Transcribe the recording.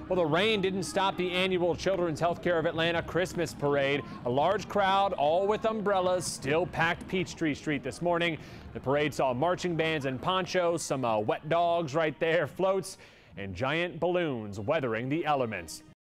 Well, the rain didn't stop the annual Children's Healthcare of Atlanta Christmas parade. A large crowd, all with umbrellas, still packed Peachtree Street this morning. The parade saw marching bands and ponchos, some wet dogs right there, floats, and giant balloons weathering the elements.